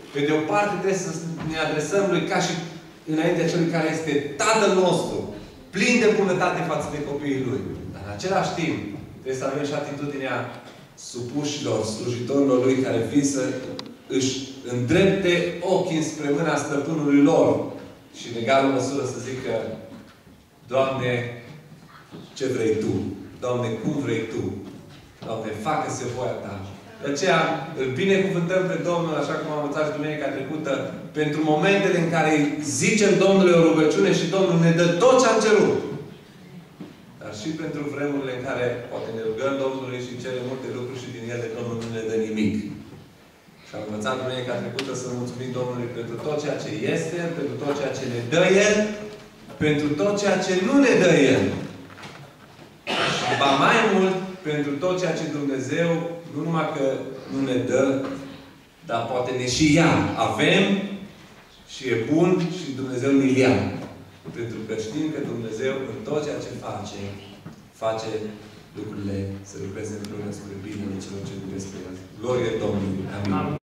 Pe de o parte trebuie să ne adresăm Lui ca și înaintea Celui care este Tatăl nostru, plin de bunătate față de copiii Lui. Dar în același timp, trebuie să avem și atitudinea supușilor, slujitorilor Lui, care vin să își îndrepte ochii spre mâna stăpânului lor și în egală măsură să zică: Doamne, ce vrei Tu? Doamne, cum vrei Tu? Doamne, facă-se voia Ta. De aceea îl binecuvântăm pe Domnul, așa cum am învățat și duminica trecută, pentru momentele în care zicem Domnului o rugăciune și Domnul ne dă tot ce am cerut. Dar și pentru vremurile în care poate ne rugăm Domnului și cerem multe lucruri și din ele Domnul nu ne dă nimic. Și am învățat duminica trecută să mulțumim Domnului pentru tot ceea ce este El, pentru tot ceea ce ne dă El, pentru tot ceea ce nu ne dă El. Și ba mai mult, pentru tot ceea ce Dumnezeu, nu numai că nu ne dă, dar poate ne și ia. Avem și e bun și Dumnezeu ne ia. Pentru că știm că Dumnezeu, în tot ceea ce face lucrurile să lucreze împreună spre binele celor ce iubesc pe El. Glorie Domnului! Amin!